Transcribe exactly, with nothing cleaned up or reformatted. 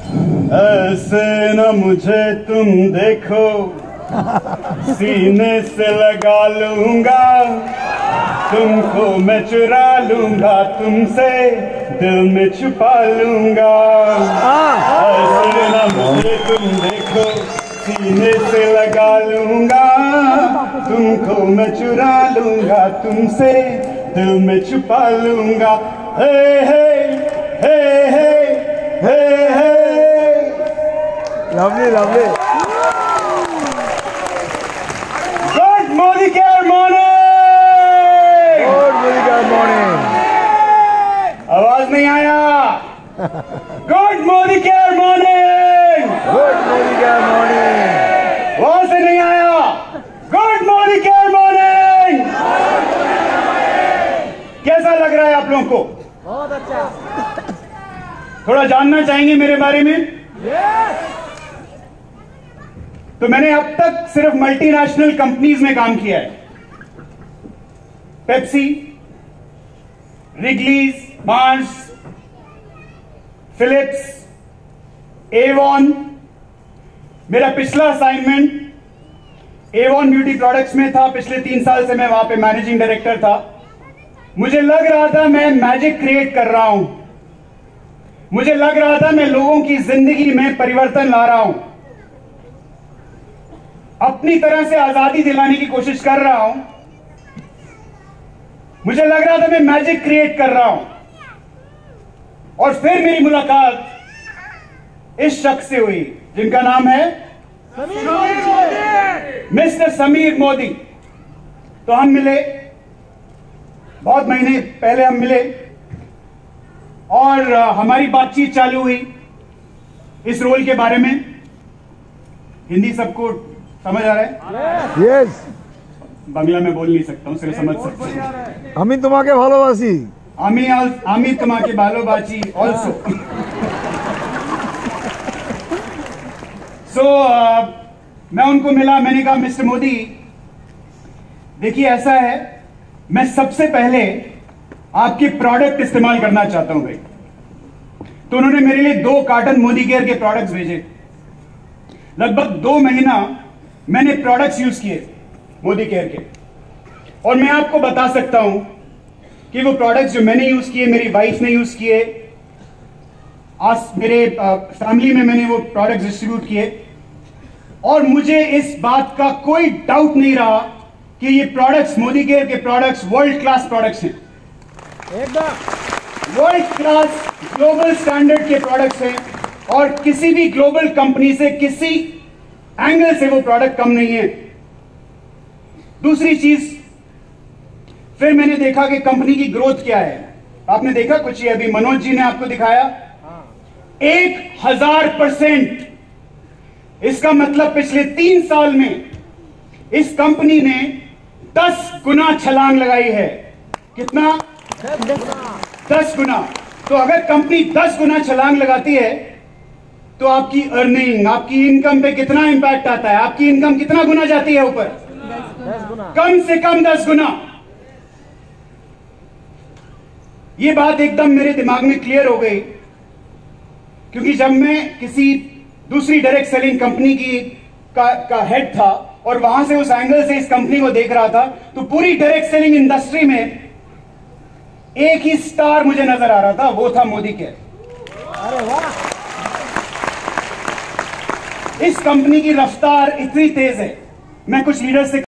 ऐसे न मुझे तुम देखो, सीने से लगा लूंगा, तुमको मैं चुरा लूंगा, तुमसे दिल में छुपा लूंगा। ऐसे न मुझे तुम देखो, सीने से लगा लूंगा, तुमको मैं चुरा लूंगा, तुमसे दिल में छुपा लूंगा। Hey hey hey hey hey hey. Lovely lovely. Good Modicare morning. Good Modicare morning. आवाज नहीं आया। Good Modicare morning. Good Modicare morning. वहां से नहीं आया। Good Modicare morning. कैसा लग रहा है आप लोगों को? बहुत अच्छा। थोड़ा जानना चाहेंगे मेरे बारे में? यस। तो मैंने अब तक सिर्फ मल्टीनेशनल कंपनीज में काम किया है। Pepsi, Wrigley's, Mars, Philips, Avon. मेरा पिछला असाइनमेंट एवॉन ब्यूटी प्रोडक्ट्स में था। पिछले तीन साल से मैं वहां पे मैनेजिंग डायरेक्टर था। मुझे लग रहा था मैं मैजिक क्रिएट कर रहा हूं। मुझे लग रहा था मैं लोगों की जिंदगी में परिवर्तन ला रहा हूं, अपनी तरह से आजादी दिलाने की कोशिश कर रहा हूं। मुझे लग रहा था मैं मैजिक क्रिएट कर रहा हूं। और फिर मेरी मुलाकात इस शख्स से हुई जिनका नाम है मिस्टर समीर मोदी। तो हम मिले, बहुत महीने पहले हम मिले और हमारी बातचीत चालू हुई इस रोल के बारे में। हिंदी सबको समझ आ रहा है? यस। बांग्ला में बोल नहीं सकता हूं, सिर्फ समझ सकता हूं। আমি তোমাকে ভালোবাসি। আমি আমি তোমাকে ভালোবাসি ऑल्सो। सो मैं उनको मिला। मैंने कहा मिस्टर मोदी, देखिए ऐसा है, मैं सबसे पहले आपके प्रोडक्ट इस्तेमाल करना चाहता हूं भाई। तो उन्होंने मेरे लिए दो कार्टन मोदीकेयर के प्रोडक्ट्स भेजे। लगभग दो महीना मैंने प्रोडक्ट्स यूज किए मोदीकेयर के, और मैं आपको बता सकता हूं कि वो प्रोडक्ट्स जो मैंने यूज किए, मेरी वाइफ ने यूज किए, आज मेरे फैमिली में मैंने वो प्रोडक्ट्स डिस्ट्रीब्यूट किए, और मुझे इस बात का कोई डाउट नहीं रहा कि ये प्रोडक्ट्स, मोदीकेयर के प्रोडक्ट्स वर्ल्ड क्लास प्रोडक्ट्स हैं। एकदम वर्ल्ड क्लास ग्लोबल स्टैंडर्ड के प्रोडक्ट्स हैं, और किसी भी ग्लोबल कंपनी से किसी एंगल से वो प्रोडक्ट कम नहीं है। दूसरी चीज, फिर मैंने देखा कि कंपनी की ग्रोथ क्या है। आपने देखा कुछ, ये अभी मनोज जी ने आपको दिखाया, एक हजार परसेंट। इसका मतलब पिछले तीन साल में इस कंपनी ने दस गुना छलांग लगाई है। कितना? दस गुना। तो अगर कंपनी दस गुना छलांग लगाती है तो आपकी अर्निंग, आपकी इनकम पे कितना इंपैक्ट आता है? आपकी इनकम कितना गुना जाती है ऊपर? कम से कम दस गुना। ये बात एकदम मेरे दिमाग में क्लियर हो गई, क्योंकि जब मैं किसी दूसरी डायरेक्ट सेलिंग कंपनी की का, का हेड था और वहां से उस एंगल से इस कंपनी को देख रहा था, तो पूरी डायरेक्ट सेलिंग इंडस्ट्री में एक ही स्टार मुझे नजर आ रहा था, वो था मोदीकेयर। अरे वाह। इस कंपनी की रफ्तार इतनी तेज है, मैं कुछ लीडर से